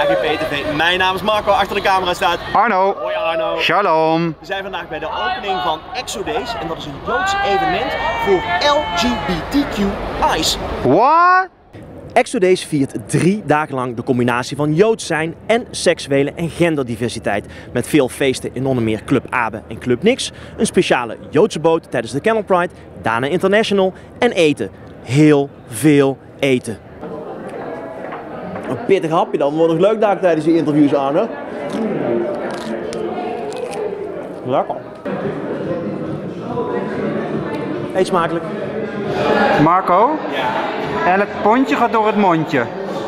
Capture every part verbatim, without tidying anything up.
H G P T V. Mijn naam is Marco, achter de camera staat Arno. Hoi Arno. Shalom. We zijn vandaag bij de opening van Exodays en dat is een Joods evenement voor L G B T Q I's. What? Exodays viert drie dagen lang de combinatie van Joods zijn en seksuele en genderdiversiteit. Met veel feesten in onder meer Club Abe en Club Nix, een speciale Joodse boot tijdens de Camel Pride, Dana International en eten. Heel veel eten. Een pittig hapje dan, wordt nog leuk daar tijdens die interviews aan, hè? Lekker. Eet smakelijk. Marco? Ja. Elk pondje gaat door het mondje.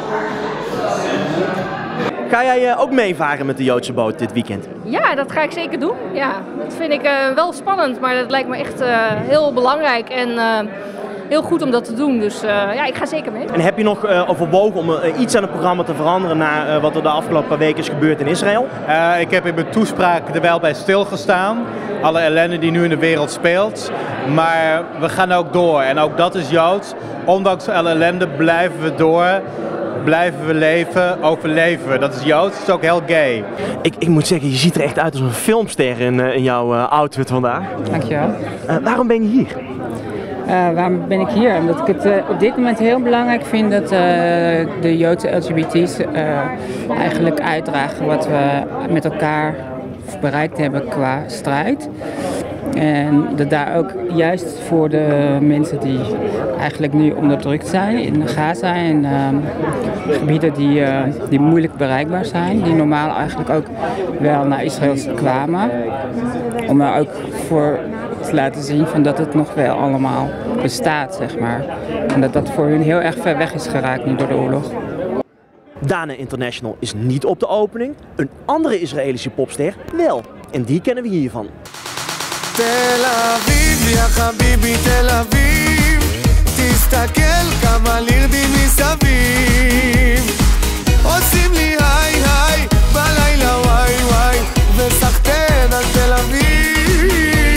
Ga jij uh, ook meevaren met de Joodse boot dit weekend? Ja, dat ga ik zeker doen. Ja, dat vind ik uh, wel spannend, maar dat lijkt me echt uh, heel belangrijk en uh, heel goed om dat te doen. Dus uh, ja, ik ga zeker mee. En heb je nog uh, overwogen om uh, iets aan het programma te veranderen na uh, wat er de afgelopen paar weken is gebeurd in Israël? Uh, ik heb in mijn toespraak er wel bij stilgestaan. Alle ellende die nu in de wereld speelt. Maar we gaan ook door en ook dat is Joods. Ondanks alle ellende blijven we door. Blijven we leven, overleven we. Dat is Joods, dat is ook heel gay. Ik, ik moet zeggen, je ziet er echt uit als een filmster in, uh, in jouw uh, outfit vandaag. Dankjewel. Uh, waarom ben je hier? Uh, waarom ben ik hier? Omdat ik het uh, op dit moment heel belangrijk vind dat uh, de Joodse L G B T's uh, eigenlijk uitdragen wat we met elkaar bereikt hebben qua strijd. En dat daar ook juist voor de mensen die eigenlijk nu onderdrukt zijn in Gaza en uh, gebieden die, uh, die moeilijk bereikbaar zijn, die normaal eigenlijk ook wel naar Israël kwamen, om er ook voor te laten zien van dat het nog wel allemaal bestaat, zeg maar. En dat dat voor hun heel erg ver weg is geraakt nu door de oorlog. Dana International is niet op de opening, een andere Israëlische popster wel. En die kennen we hiervan. תל אביב, יא חביבי תל אביב, תסתכל כמה לירדים מסביב, עושים לי היי היי בלילה וואי וואי, וסחטן על תל אביב.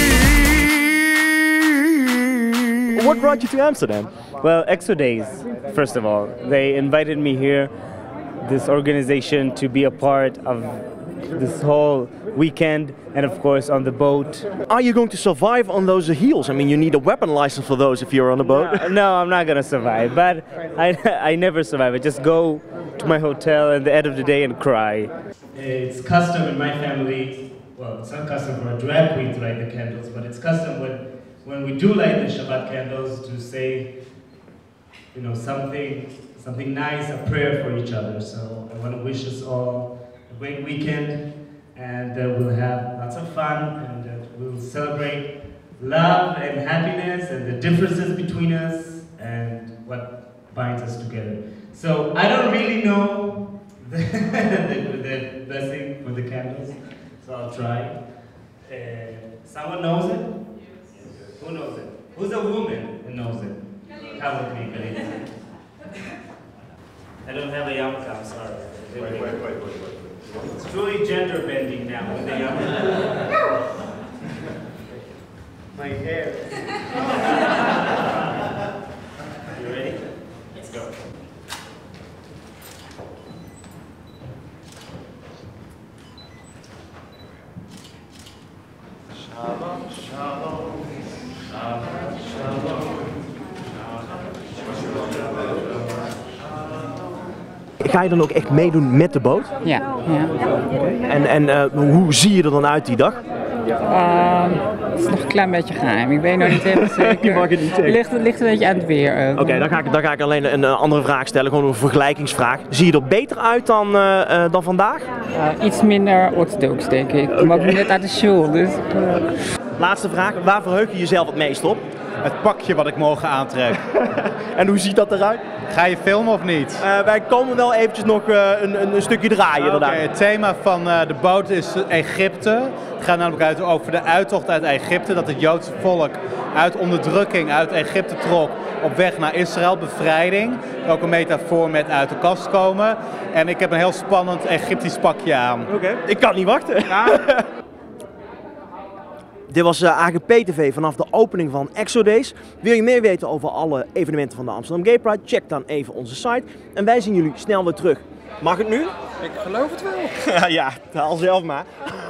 What brought you to Amsterdam? Well, Exodays, first of all. They invited me here, this organization, to be a part of this whole weekend and of course on the boat. Are you going to survive on those heels? I mean, you need a weapon license for those if you're on a boat. No, no, I'm not gonna survive, but I, I never survive. I just go to my hotel at the end of the day and cry. It's custom in my family, well, it's not custom for a drag queen to light the candles, but it's custom when, when we do light the Shabbat candles to say, you know, something, something nice, a prayer for each other. So I want to wish us all a great weekend, and uh, we'll have lots of fun, and uh, we'll celebrate love and happiness and the differences between us and what binds us together. So I don't really know the, the, the blessing for the candles, so I'll try. Uh, someone knows it? Who knows it? Who's a woman who knows it? Come with me, Kalina. I don't have a yarmulke, I'm sorry. Wait, wait, wait, wait, wait. It's truly gender bending now with the yarmulke. My hair. You ready? Let's go. Shalom, shalom, shalom, shalom. Ga je dan ook echt meedoen met de boot? Ja, ja. En, en uh, hoe zie je er dan uit die dag? Uh, het is nog een klein beetje geheim. Ik weet nog niet helemaal zeker. Je mag het niet zeggen. Het ligt, het ligt een beetje aan het weer. Oké, okay, dan, ga ik, dan ga ik alleen een, een andere vraag stellen, gewoon een vergelijkingsvraag. Zie je er beter uit dan, uh, uh, dan vandaag? Uh, iets minder orthodox, denk ik. Ik kom ook net uit de school, dus... Uh... Laatste vraag, waar verheug je jezelf het meest op? Het pakje wat ik morgen aantrek. En hoe ziet dat eruit? Ga je filmen of niet? Uh, wij komen wel eventjes nog uh, een, een, een stukje draaien. Okay, inderdaad. het thema van uh, de boot is Egypte. Het gaat namelijk uit over de uittocht uit Egypte. Dat het Joodse volk uit onderdrukking uit Egypte trok op weg naar Israël, bevrijding. Ook een metafoor met uit de kast komen. En ik heb een heel spannend Egyptisch pakje aan. Oké, okay. Ik kan niet wachten. Ja. Dit was uh, A G P T V vanaf de opening van Exodays. Wil je meer weten over alle evenementen van de Amsterdam Gay Pride? Check dan even onze site. En wij zien jullie snel weer terug. Mag het nu? Ik geloof het wel. Ja, taal zelf maar.